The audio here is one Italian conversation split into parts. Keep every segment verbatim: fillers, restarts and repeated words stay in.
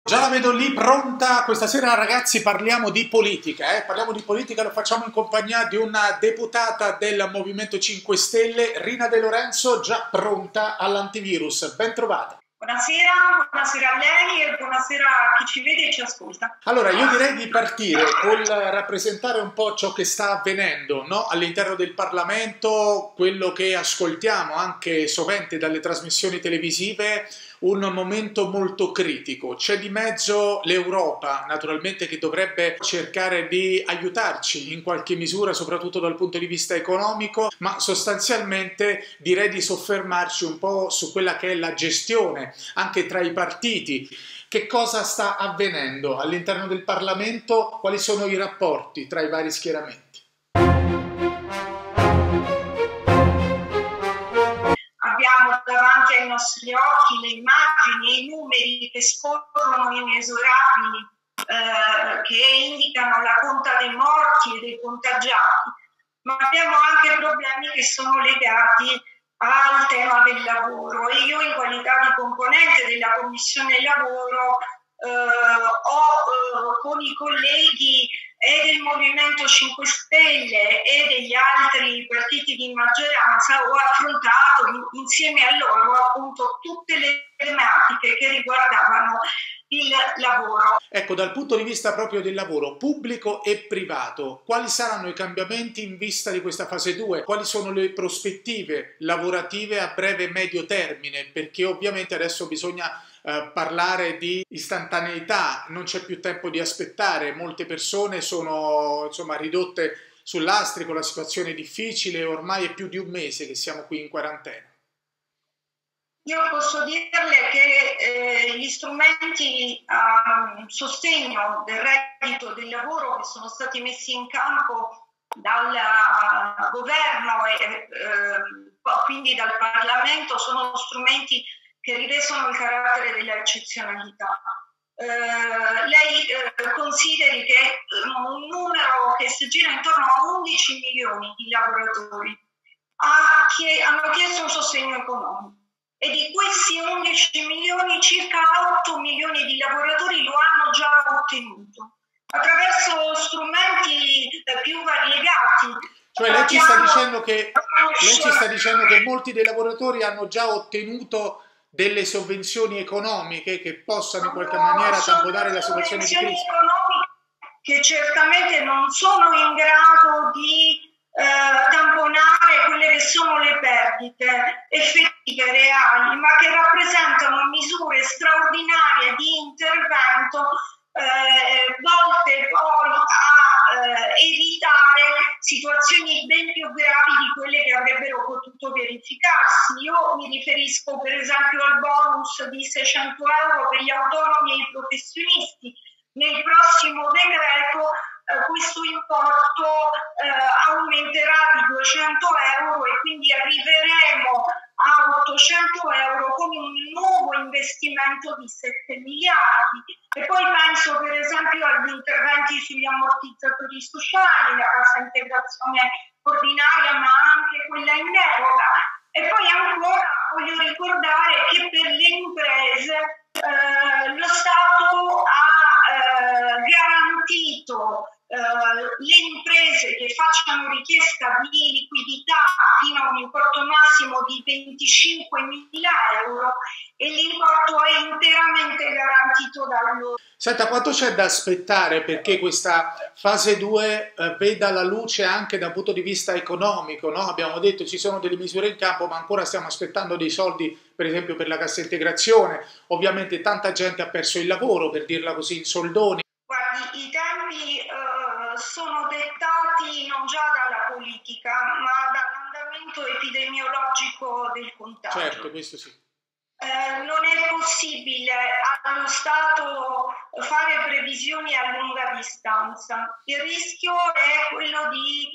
Già la vedo lì pronta. Questa sera ragazzi parliamo di politica, eh? Parliamo di politica, lo facciamo in compagnia di una deputata del Movimento cinque Stelle, Rina De Lorenzo, già pronta all'antivirus. Ben trovata. Buonasera, buonasera a lei e buonasera a chi ci vede e ci ascolta. Allora, io direi di partire col rappresentare un po' ciò che sta avvenendo, no? All'interno del Parlamento, quello che ascoltiamo anche sovente dalle trasmissioni televisive, un momento molto critico. C'è di mezzo l'Europa, naturalmente, che dovrebbe cercare di aiutarci in qualche misura, soprattutto dal punto di vista economico, ma sostanzialmente direi di soffermarci un po' su quella che è la gestione anche tra i partiti. Che cosa sta avvenendo all'interno del Parlamento? Quali sono i rapporti tra i vari schieramenti? Abbiamo davanti ai nostri occhi le immagini e i numeri che scorrono inesorabili, eh, che indicano la conta dei morti e dei contagiati, ma abbiamo anche problemi che sono legati al tema del lavoro, e io in qualità di componente della Commissione Lavoro eh, ho eh, con i colleghi e del Movimento cinque Stelle e degli altri partiti di maggioranza ho affrontato insieme a loro appunto tutte le tematiche che riguardavano il lavoro. Ecco, dal punto di vista proprio del lavoro pubblico e privato, quali saranno i cambiamenti in vista di questa fase due? Quali sono le prospettive lavorative a breve e medio termine? Perché ovviamente adesso bisogna eh, parlare di istantaneità, non c'è più tempo di aspettare, molte persone sono insomma ridotte sul lastrico, la situazione è difficile, ormai è più di un mese che siamo qui in quarantena. Io posso dirle che eh, gli strumenti a sostegno del reddito del lavoro che sono stati messi in campo dal governo e eh, quindi dal Parlamento sono strumenti che rivestono il carattere dell'eccezionalità. Eh, lei eh, consideri che un numero che si gira intorno a undici milioni di lavoratori ha, che hanno chiesto un sostegno economico. E di questi undici milioni, circa otto milioni di lavoratori lo hanno già ottenuto attraverso strumenti eh, più variegati. Cioè lei ci sta dicendo che lei ci sta dicendo che molti dei lavoratori hanno già ottenuto delle sovvenzioni economiche che possano in qualche maniera tamponare la situazione di crisi? Economiche che certamente non sono in grado di Eh, tamponare quelle che sono le perdite effettive reali, ma che rappresentano misure straordinarie di intervento eh, volte poi a eh, evitare situazioni ben più gravi di quelle che avrebbero potuto verificarsi. Io mi riferisco per esempio al bonus di seicento euro per gli autonomi e i professionisti. Nel prossimo decreto eh, questo importo eh, aumenterà di duecento euro e quindi arriveremo a ottocento euro con un nuovo investimento di sette miliardi. E poi penso per esempio agli interventi sugli ammortizzatori sociali, la cassa integrazione ordinaria ma anche quella in deroga. E poi ancora voglio ricordare che per le imprese eh, lo Stato ha eh, garantito Uh, le imprese che facciano richiesta di liquidità fino a un importo massimo di venticinquemila euro e l'importo è interamente garantito da loro. Senta, quanto c'è da aspettare perché questa fase due eh, veda la luce anche dal punto di vista economico, no? Abbiamo detto ci sono delle misure in campo, ma ancora stiamo aspettando dei soldi, per esempio per la cassa integrazione. Ovviamente tanta gente ha perso il lavoro, per dirla così, in soldoni. Guardi, i tempi uh, sono dettati non già dalla politica, ma dall'andamento epidemiologico del contagio. Certo, questo sì. Eh, non è possibile allo Stato fare previsioni a lunga distanza. Il rischio è quello di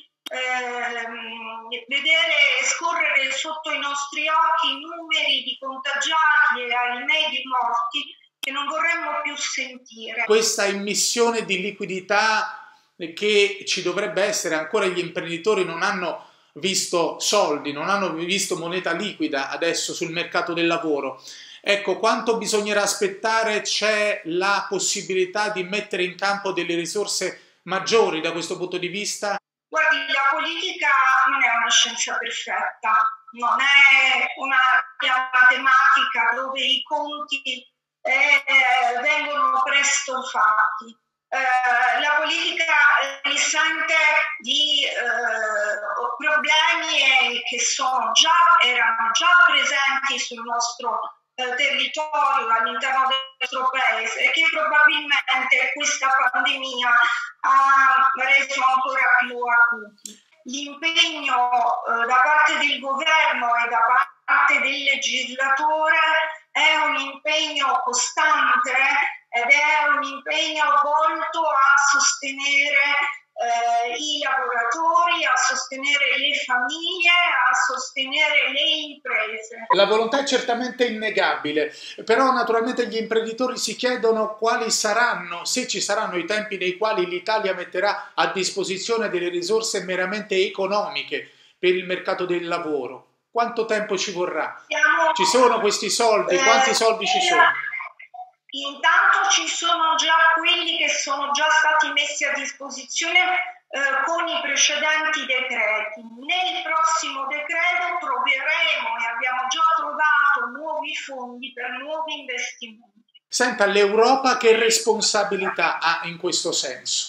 ehm, vedere scorrere sotto i nostri occhi numeri di contagiati e ahimè di morti che non vorremmo più sentire. Questa immissione di liquidità che ci dovrebbe essere, ancora gli imprenditori non hanno visto soldi, non hanno visto moneta liquida adesso sul mercato del lavoro. Ecco, quanto bisognerà aspettare? C'è la possibilità di mettere in campo delle risorse maggiori da questo punto di vista? Guardi, la politica non è una scienza perfetta, non è una matematica dove i conti eh, vengono presto fatti. Eh, la politica risente di eh, problemi che sono già, erano già presenti sul nostro eh, territorio, all'interno del nostro paese, e che probabilmente questa pandemia ha reso ancora più acuti. L'impegno eh, da parte del governo e da parte del legislatore è un impegno costante ed è un impegno volto a sostenere eh, i lavoratori, a sostenere le famiglie, a sostenere le imprese. La volontà è certamente innegabile, però naturalmente gli imprenditori si chiedono quali saranno, se ci saranno i tempi nei quali l'Italia metterà a disposizione delle risorse meramente economiche per il mercato del lavoro. Quanto tempo ci vorrà? Siamo, ci sono questi soldi? Quanti eh, soldi ci sono? Intanto ci sono già quelli che sono già stati messi a disposizione eh, con i precedenti decreti. Nel prossimo decreto troveremo e abbiamo già trovato nuovi fondi per nuovi investimenti. Senta, l'Europa che responsabilità ha in questo senso?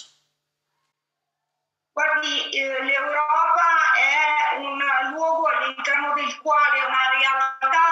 Guardi, eh, l'Europa è un luogo all'interno del quale una realtà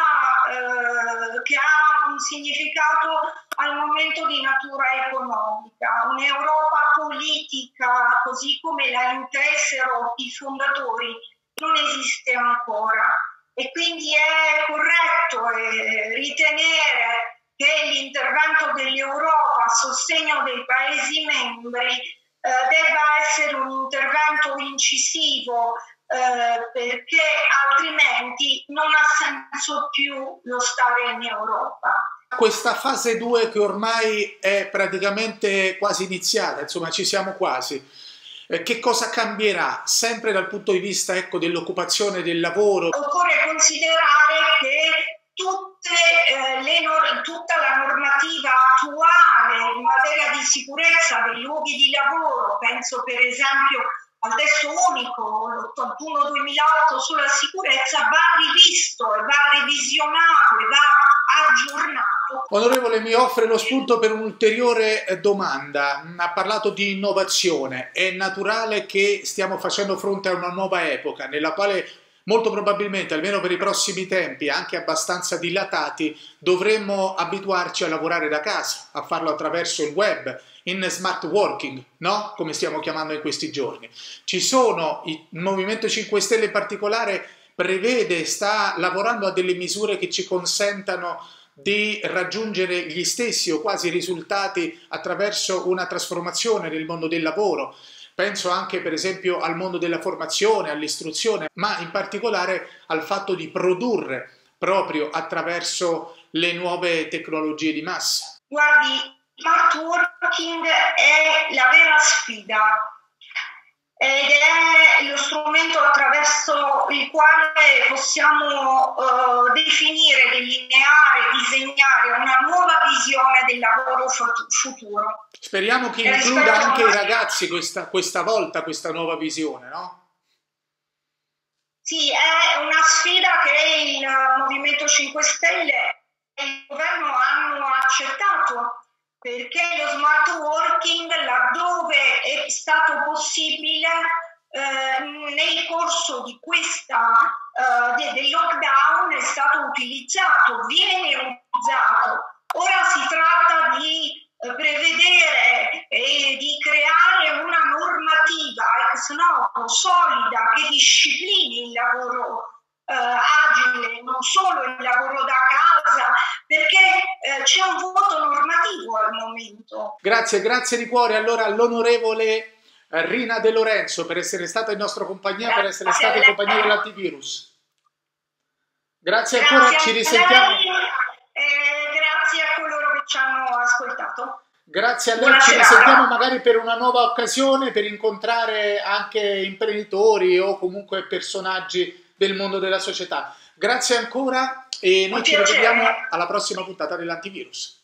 eh, che ha un significato al momento di natura economica, un'Europa politica, così come la intesero i fondatori, non esiste ancora, e quindi è corretto eh, ritenere che l'intervento dell'Europa a sostegno dei Paesi membri eh, debba essere un intervento incisivo, eh, perché altrimenti non ha senso più lo stare in Europa. Questa fase due che ormai è praticamente quasi iniziata, insomma ci siamo quasi, eh, che cosa cambierà? Sempre dal punto di vista, ecco, dell'occupazione del lavoro. Occorre considerare che tutte, eh, le nor- tutta la normativa attuale in materia di sicurezza dei luoghi di lavoro, penso per esempio al testo unico, l'ottantuno duemilaotto sulla sicurezza, va rivisto e va revisionato e va aggiornato. Onorevole, mi offre lo spunto per un'ulteriore domanda. Ha parlato di innovazione. È naturale che stiamo facendo fronte a una nuova epoca nella quale molto probabilmente, almeno per i prossimi tempi, anche abbastanza dilatati, dovremmo abituarci a lavorare da casa, a farlo attraverso il web, in smart working, no? Come stiamo chiamando in questi giorni. Ci sono, il Movimento cinque Stelle in particolare prevede, sta lavorando a delle misure che ci consentano di raggiungere gli stessi o quasi risultati attraverso una trasformazione del mondo del lavoro. Penso anche per esempio al mondo della formazione, all'istruzione, ma in particolare al fatto di produrre proprio attraverso le nuove tecnologie di massa. Guardi, smart working è la vera sfida ed è lo strumento attraverso il quale possiamo uh, definire, delineare, disegnare una nuova visione del lavoro futuro. Speriamo che includa anche i ragazzi questa, questa volta, questa nuova visione, no? Sì, è una sfida che il Movimento cinque Stelle e il governo hanno accettato, perché lo smart working, laddove è stato possibile, eh, nel corso di questa eh, de, del lockdown è stato utilizzato, viene utilizzato. Ora si tratta di eh, prevedere e di creare una normativa ex novo solida che disciplini il lavoro Uh, agile, non solo il lavoro da casa, perché uh, c'è un vuoto normativo al momento. Grazie, grazie di cuore allora all'onorevole Rina De Lorenzo per essere stata in nostra compagnia, grazie, per essere stata in compagnia dell'antivirus. Grazie, grazie ancora, ci risentiamo. Lei, eh, grazie a coloro che ci hanno ascoltato. Grazie a lei, Buona ci serata. Risentiamo magari per una nuova occasione, per incontrare anche imprenditori o comunque personaggi del mondo della società. Grazie ancora e noi Un ci piacere. rivediamo alla prossima puntata dell'Antivirus.